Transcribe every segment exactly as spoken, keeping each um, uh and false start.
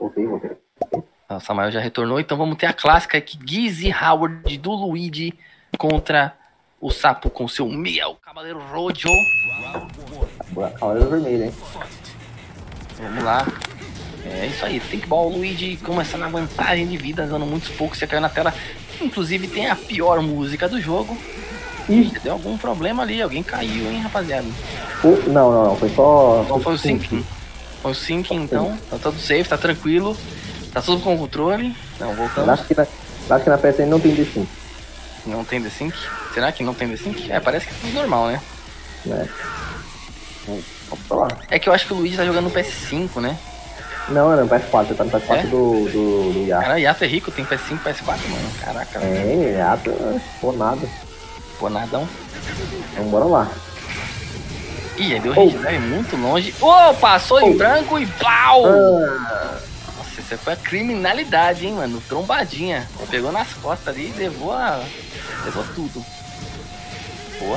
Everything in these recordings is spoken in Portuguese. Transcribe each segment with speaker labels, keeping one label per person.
Speaker 1: Voltei, voltei.
Speaker 2: O Samael já retornou, então vamos ter a clássica aqui, Gizzy Howard do Luigi contra o Sapo com seu Miel, Cavaleiro Rojo.
Speaker 1: Cavaleiro vermelho, hein?
Speaker 2: Vamos lá. É isso aí, Thinkball, Luigi começando a vantagem de vida, dando muitos poucos, você caiu na tela. Inclusive tem a pior música do jogo. Ih, deu algum problema ali, alguém caiu, hein, rapaziada?
Speaker 1: Uh, não, não, não, foi só...
Speaker 2: Não, foi o Sinking. Foi o Sinking, então, tá tudo safe, tá tranquilo. Tá tudo com controle. Não, voltamos.
Speaker 1: Acho que na, acho que na P S N não tem D cinco.
Speaker 2: Não tem D cinco? Será que não tem D cinco? É, parece que é tudo normal, né?
Speaker 1: É. Vamos pra lá.
Speaker 2: É que eu acho que o Luigi tá jogando no P S cinco, né?
Speaker 1: Não, não, P S quatro, você tá no P S quatro é? do, do, do Yato.
Speaker 2: Cara, Yato é rico, tem P S cinco, P S quatro, mano. Caraca.
Speaker 1: É, Yato, pô, nada.
Speaker 2: Pô, nadão.
Speaker 1: Então bora lá.
Speaker 2: Ih, aí deu oh. Hit muito longe. Oh, passou oh. em branco e pau! Ah. Nossa, isso foi a criminalidade, hein, mano? Trombadinha. Pegou nas costas ali e levou a... levou tudo. Boa.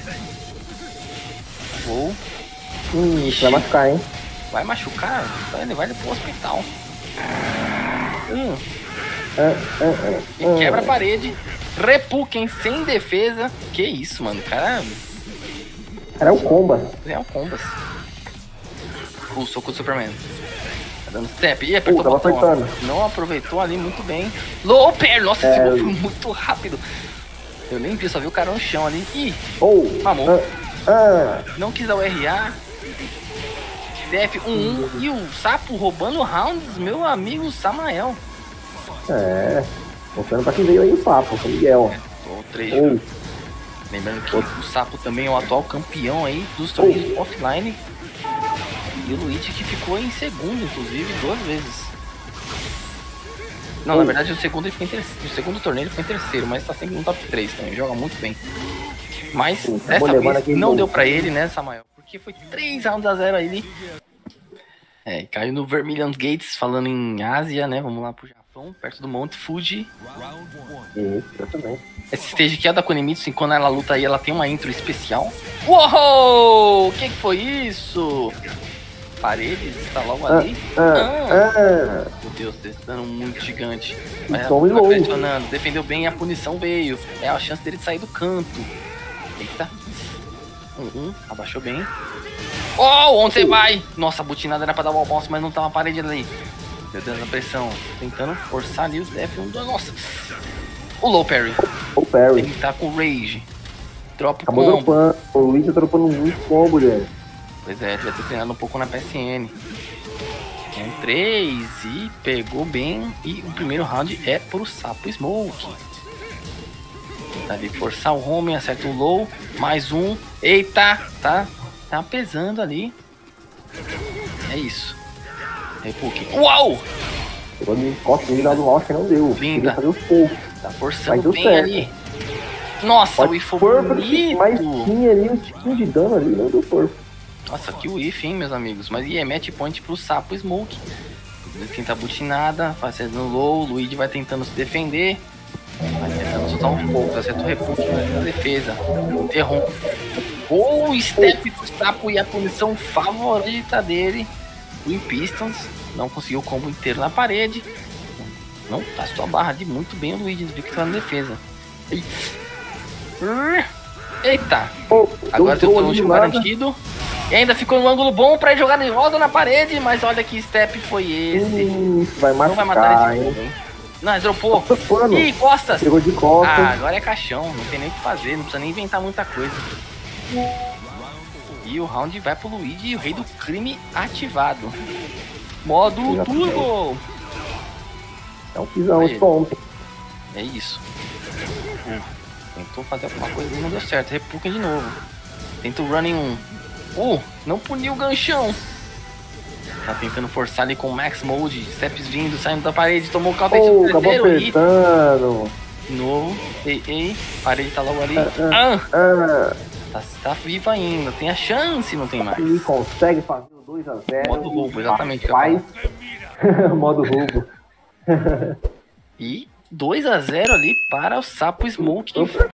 Speaker 2: Boa.
Speaker 1: Hum, vai machucar, hein?
Speaker 2: Vai machucar? Então ele vai pro hospital. Hum.
Speaker 1: Ah, ah, ah,
Speaker 2: e quebra a parede. Repuken sem defesa. Que isso, mano? O cara...
Speaker 1: Era o Comba.
Speaker 2: É o Combas. O soco do Superman. Tá dando step. Ih, apertou
Speaker 1: uh,
Speaker 2: o botão.
Speaker 1: Apertando.
Speaker 2: Não aproveitou ali muito bem. Low pair. Nossa,
Speaker 1: é...
Speaker 2: esse gol foi muito rápido. Eu nem vi, só vi o cara no chão ali. Ih,
Speaker 1: oh,
Speaker 2: mamou.
Speaker 1: Ah, ah.
Speaker 2: Não quis dar o R A. D F um um. E o Sapo roubando rounds, meu amigo Samael.
Speaker 1: É. Mostrando pra quem veio aí o Sapo, o Miguel.
Speaker 2: É, tô três. Oh. Lembrando que o Sapo também é o atual campeão aí dos torneios oh. offline. E o Luigi que ficou em segundo, inclusive, duas vezes. Não, oh. na verdade o segundo ele ficou em terceiro. O segundo torneio ele ficou em terceiro, mas tá sempre no top três também. Joga muito bem. Mas oh, dessa vez não bom. deu pra ele, né, Samael? Porque foi três rounds a zero aí. É, caiu no Vermilion Gates, falando em Ásia, né? Vamos lá pro Japão, perto do Monte Fuji.
Speaker 1: Isso, eu também.
Speaker 2: Esse stage aqui é da Konemitsu, quando ela luta aí, ela tem uma intro especial. Uou! O que, que foi isso? Paredes está logo ali.
Speaker 1: Ah, ah, ah.
Speaker 2: Meu Deus, dano muito gigante. Mas
Speaker 1: tá
Speaker 2: pressionando, defendeu bem e a punição veio. É a chance dele de sair do canto. Eita. Um, um, abaixou bem. Oh, onde você vai? Nossa, a butinada era pra dar o almoço, mas não tá uma parede ali. Meu Deus, a pressão. Tentando forçar ali os D F um, dois. Nossa. O low parry.
Speaker 1: O parry.
Speaker 2: Ele tá com rage. Dropa o
Speaker 1: combo. Dropando. O Luigi tá dropando muito combo, velho.
Speaker 2: Pois é, devia ter treinado um pouco na P S N. Tem três e pegou bem. E o primeiro round é pro Sapo Smoke. Tenta ali forçar o home, acerta o low. Mais um. Eita, tá, tá pesando ali. É isso. Repuken. Uau!
Speaker 1: Pegou de costa dele lá do Lost, não deu.
Speaker 2: Linda.
Speaker 1: Fazer os poucos.
Speaker 2: Tá forçando bem certo. ali. Nossa,
Speaker 1: Pode
Speaker 2: o if foi bonito.
Speaker 1: Mas tinha ali um tiquinho de dano ali, não deu força.
Speaker 2: Nossa, que o if, hein, meus amigos. Mas e é match point pro Sapo Smoke. Quem tá butinada, fazendo low, o Luigi vai tentando se defender. Vai tentando soltar um pouco, acerta o Repuken na defesa. Interrompe. O step do Sapo e a punição favorita dele. O Pistons não conseguiu o combo inteiro na parede. Não, gastou a barra de muito bem o Luigi, viu que tá na defesa. Eita! Agora tem o último garantido. E ainda ficou um ângulo bom pra ele jogar de roda na parede, mas olha que step foi esse.
Speaker 1: Hum, vai machucar, não vai matar esse hein?
Speaker 2: Não, dropou. Ih, costas.
Speaker 1: Pegou de costas.
Speaker 2: Ah, agora é caixão, não tem nem o que fazer, não precisa nem inventar muita coisa. E o round vai pro Luigi e o rei do crime ativado. Modo turbo.
Speaker 1: É um pisão de ponto.
Speaker 2: É isso. Hum. Tentou fazer alguma coisa e não deu certo. Repuken de novo. Tenta o running um. Uh, não puniu o ganchão. Tá tentando forçar ali com o Max Mode. Steps vindo, saindo da parede. Tomou o counter
Speaker 1: oh, de terceiro e...
Speaker 2: De novo. Ei, ei. Parede tá logo ali. Ah, ah.
Speaker 1: Ah.
Speaker 2: Tá, tá viva ainda. Tem a chance, não tem mais.
Speaker 1: Ele consegue fazer o dois a zero.
Speaker 2: Modo roubo, exatamente.
Speaker 1: Faz. Modo roubo.
Speaker 2: E dois a zero ali para o Sapo Smoke.